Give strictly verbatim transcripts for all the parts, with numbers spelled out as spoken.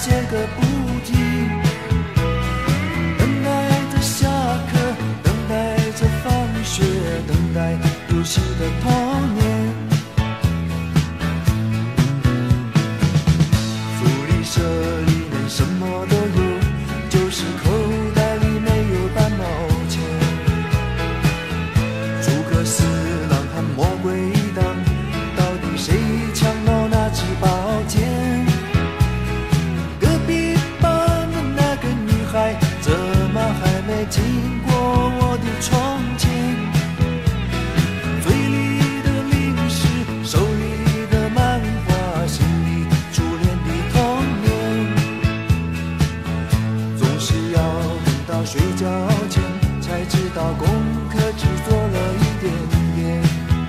写个不停，等待着下课，等待着放学，等待游戏的童年。福利社里面什么都有，就是口袋里没有半毛钱。诸葛四郎和魔鬼党，到底谁抢到那支宝剑？隔壁班的那个女孩，怎么还没经过我的窗前？嘴里的零食，手里的漫画，心里初恋的童年。总是要等到睡觉前，才知道功课只做了一点点。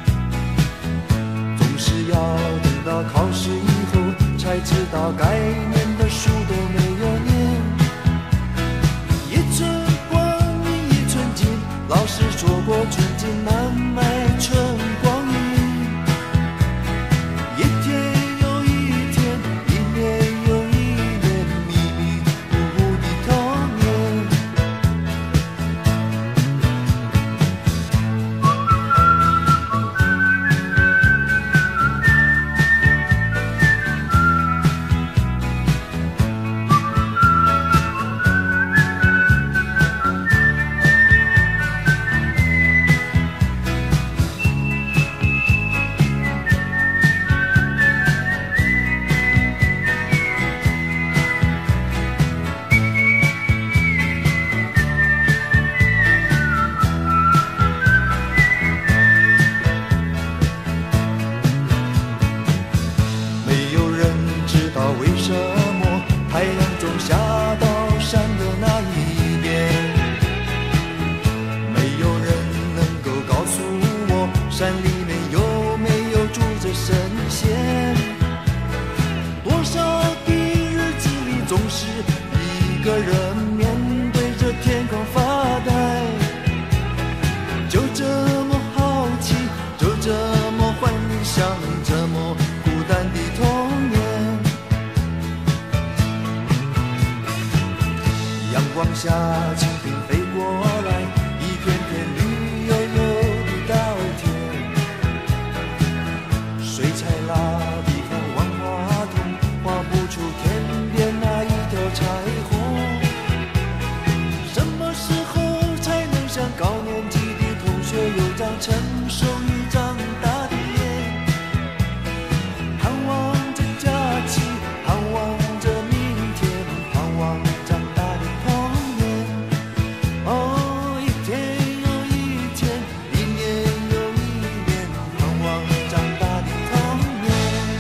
总是要等到考试以后，才知道该念的书都没有念。一寸光阴一寸金，老师说过寸金难买寸光阴。一天又一天，一年又一年，迷迷糊糊的童年。没有人知道为什么太阳总下到山的那一边，没有人能够告诉我山里面有没有住着神仙。多少的日子里总是一个人面对着天空发呆，就这么好奇，就这么幻想，这么孤单的童年。阳光下蜻蜓飞过来，一片片绿油油的稻田。水彩蜡笔和万花筒画不出天边那一条彩虹。什么时候才能像高年级的同学有张成熟与长大的脸？盼望着假期，盼望着明天，盼望长大的童年。哦，一天又一天，一年又一年，盼望长大的童年。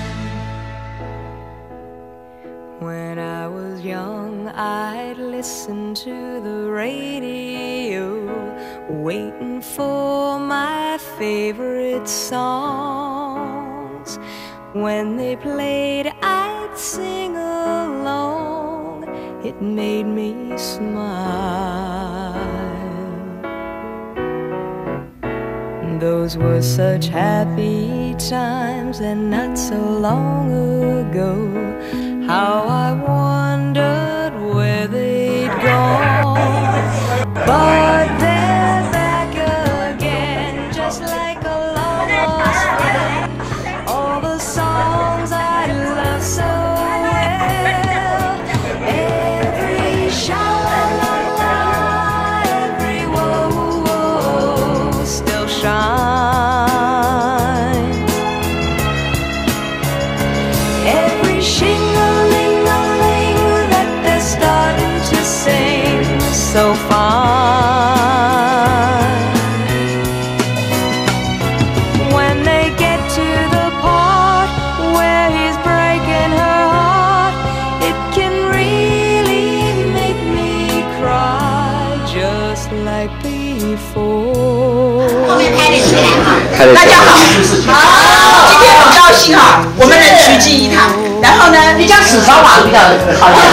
When I was young, I'd listen to the radio, waiting for my favorite songs. When they played, I'd sing along. It made me smile. Those were such happy times, and not so long ago. How I wondered where they'd gone. But they're back again, just like a long lost friend. All the songs I love so well, every sha-la-la-la, every whoa-whoa still shines. Every shing-a-ling-a-ling that they're starting to sing so fine. When they get to the part where he's breaking her heart, it can really make me cry just like before. 后面拍得起来哈，大家好，好，今天很高兴哈，我们能取经一趟，然后呢，你讲四川话比较好一点。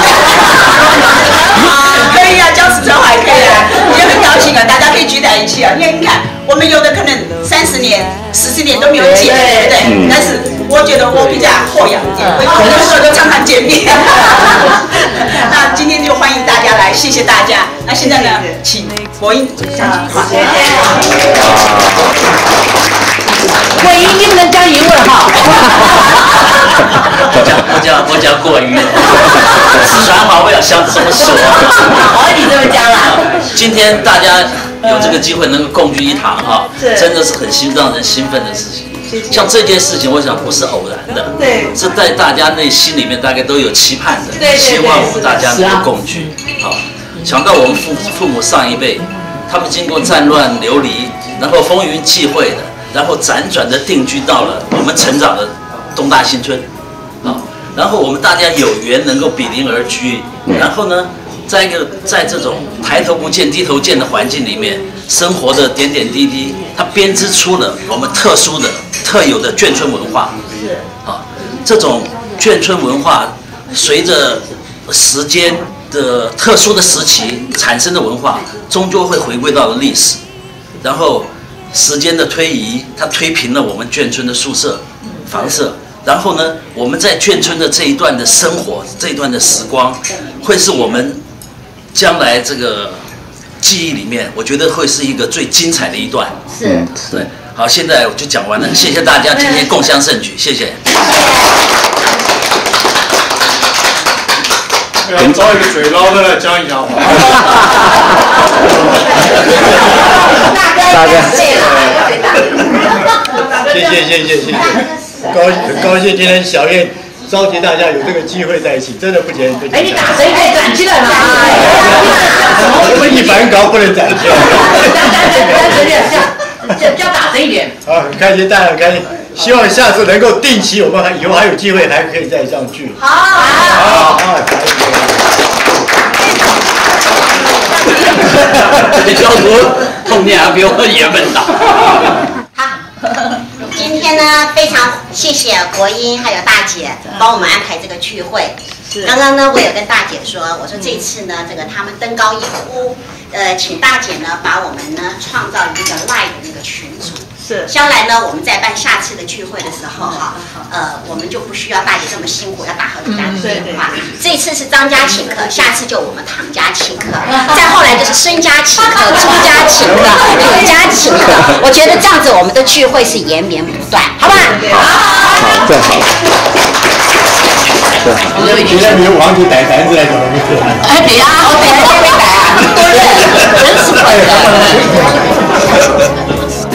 可以啊，讲四川话可以啊，也很高兴啊，大家可以聚在一起啊。你看，你看，我们有的可能三十年、四十年都没有见，对不对？但是我觉得我比较后仰一点，我有的时候都常常见面。那今天就欢迎大家来，谢谢大家。那现在呢，请国英上去。好，谢谢。 国英，你不能讲英文哈。 我讲我讲我讲国语，四川话我要想怎么说。 哦，你这么讲了。 今天大家有这个机会能够共聚一堂哈，真的是很心让人兴奋的事情。像这件事情，我想不是偶然的， 对， 是在大家内心里面大概都有期盼的， 对对对， 希望我们大家能够共聚。好，想到我们父父母上一辈，他们经过战乱流离，然后风云际会的，然后辗转的定居到了我们成长的东大新村，啊，然后我们大家有缘能够比邻而居，然后呢，在一个在这种抬头不见低头见的环境里面，生活的点点滴滴，它编织出了我们特殊的、特有的眷村文化。是啊，这种眷村文化随着时间的特殊的时期产生的文化，终究会回归到了历史，然后时间的推移，它推平了我们眷村的宿舍、房舍。然后呢，我们在眷村的这一段的生活，这一段的时光，会是我们将来这个记忆里面，我觉得会是一个最精彩的一段。 是， 对。好，现在我就讲完了，谢谢大家今天共襄盛举，谢谢。 我们找一个最老的来讲一下话。 大哥， 谢谢谢谢谢谢，高很高兴今天小燕召集大家有这个机会在一起，真的不简单。 哎，你大声一点，站起来嘛！ 我们一般高不能站起来。 站站站站站站，叫大声一点。 好，很开心，大家很开心。希望下次能够定期，我们还以后还有机会还可以再上去。 好，好， 好， 这教徒童年还比我也笨大。 好，今天呢，非常谢谢国英还有大姐帮我们安排这个聚会。刚刚呢，我有跟大姐说，我说这次呢，这个他们登高一呼，呃，请大姐呢把我们呢创造一个 live 的那个群组。是，将来呢，我们在办下次的聚会的时候哈，呃，我们就不需要大姐这么辛苦要打好几家电话。这次是张家请客，下次就我们唐家请客，再后来就是孙家请客、朱家请客、李家请客。我觉得这样子我们的聚会是延绵不断，好吧？好， 最好。对，今天没有忘记带单子来着，没事。 哎，对呀，我带单没带啊，多人，真是快乐。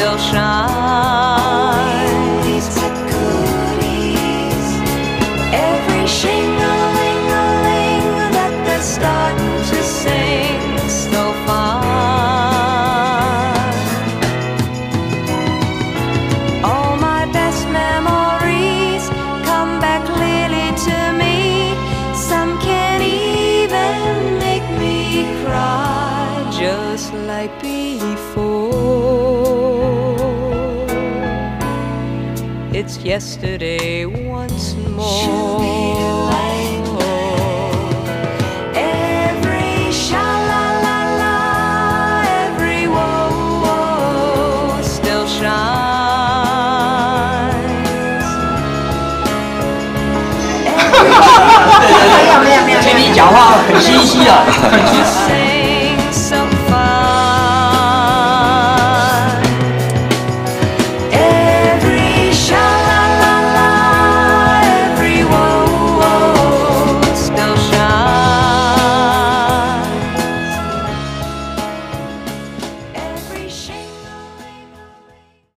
It's yesterday once more. Every sha-la-la-la, every woe still shines. 听你讲话很清晰啊，很清晰。